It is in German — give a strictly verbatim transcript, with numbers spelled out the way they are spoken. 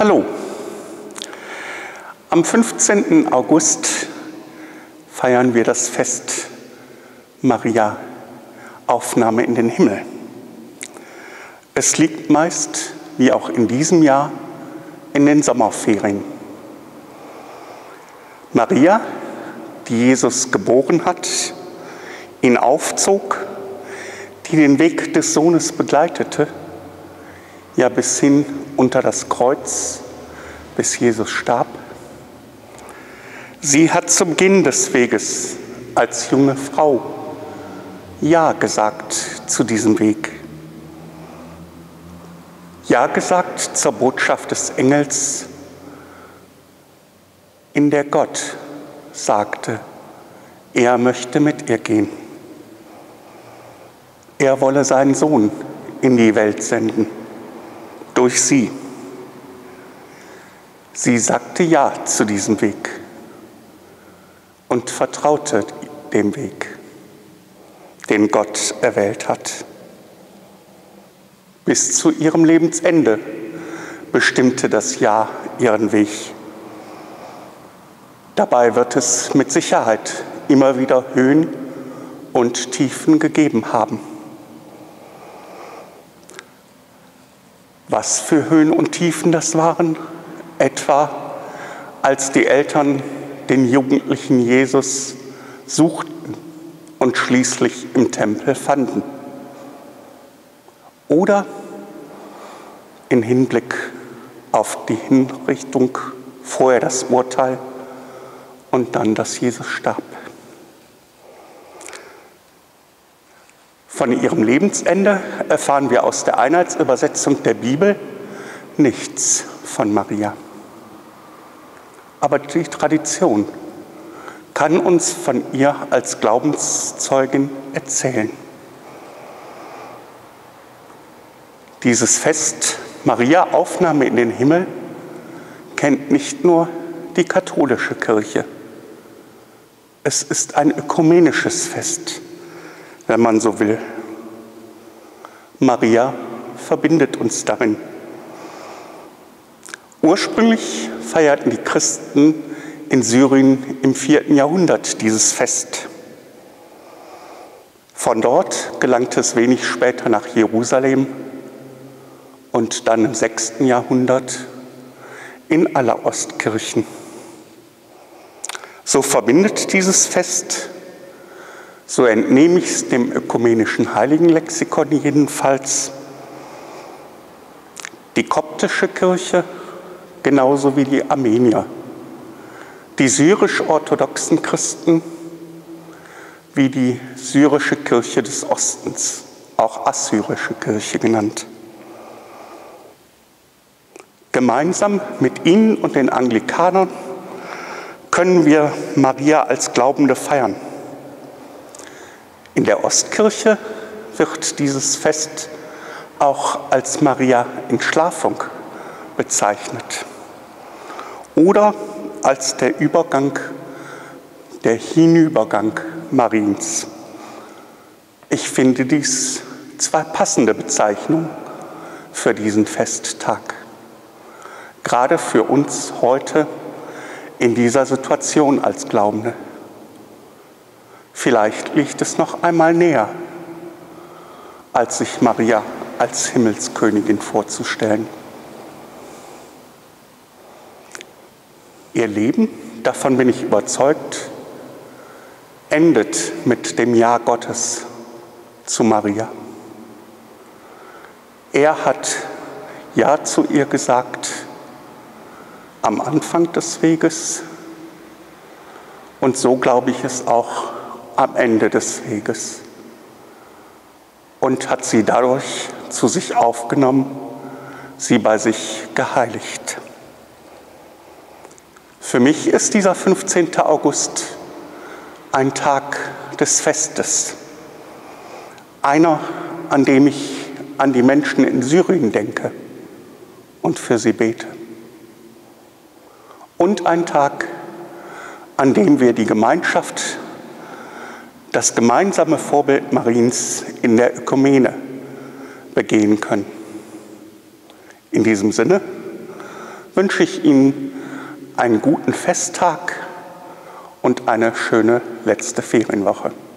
Hallo. Am fünfzehnten August feiern wir das Fest Maria, Aufnahme in den Himmel. Es liegt meist, wie auch in diesem Jahr, in den Sommerferien. Maria, die Jesus geboren hat, ihn aufzog, die den Weg des Sohnes begleitete, ja bis hin unter das Kreuz, bis Jesus starb. Sie hat zum Beginn des Weges als junge Frau Ja gesagt zu diesem Weg. Ja gesagt zur Botschaft des Engels, in der Gott sagte, er möchte mit ihr gehen. Er wolle seinen Sohn in die Welt senden, durch sie. Sie sagte Ja zu diesem Weg und vertraute dem Weg, den Gott erwählt hat. Bis zu ihrem Lebensende bestimmte das Ja ihren Weg. Dabei wird es mit Sicherheit immer wieder Höhen und Tiefen gegeben haben. Was für Höhen und Tiefen das waren, etwa als die Eltern den jugendlichen Jesus suchten und schließlich im Tempel fanden. Oder im Hinblick auf die Hinrichtung, vorher das Urteil und dann, dass Jesus starb. Von ihrem Lebensende erfahren wir aus der Einheitsübersetzung der Bibel nichts von Maria. Aber die Tradition kann uns von ihr als Glaubenszeugin erzählen. Dieses Fest Maria, Aufnahme in den Himmel, kennt nicht nur die katholische Kirche. Es ist ein ökumenisches Fest, wenn man so will. Maria verbindet uns darin. Ursprünglich feierten die Christen in Syrien im vierten Jahrhundert dieses Fest. Von dort gelangte es wenig später nach Jerusalem und dann im sechsten Jahrhundert in alle Ostkirchen. So verbindet dieses Fest, so entnehme ich es dem ökumenischen Heiligenlexikon jedenfalls, die koptische Kirche genauso wie die Armenier, die syrisch-orthodoxen Christen wie die syrische Kirche des Ostens, auch assyrische Kirche genannt. Gemeinsam mit ihnen und den Anglikanern können wir Maria als Glaubende feiern. In der Ostkirche wird dieses Fest auch als Maria Entschlafung bezeichnet oder als der Übergang, der Hinübergang Mariens. Ich finde dies zwei passende Bezeichnungen für diesen Festtag. Gerade für uns heute in dieser Situation als Glaubende. Vielleicht liegt es noch einmal näher, als sich Maria als Himmelskönigin vorzustellen. Ihr Leben, davon bin ich überzeugt, endet mit dem Ja Gottes zu Maria. Er hat Ja zu ihr gesagt am Anfang des Weges und so glaube ich es auch am Ende des Weges und hat sie dadurch zu sich aufgenommen, sie bei sich geheiligt. Für mich ist dieser fünfzehnte August ein Tag des Festes, einer, an dem ich an die Menschen in Syrien denke und für sie bete. Und ein Tag, an dem wir die Gemeinschaft, das gemeinsame Vorbild Mariens in der Ökumene begehen können. In diesem Sinne wünsche ich Ihnen einen guten Festtag und eine schöne letzte Ferienwoche.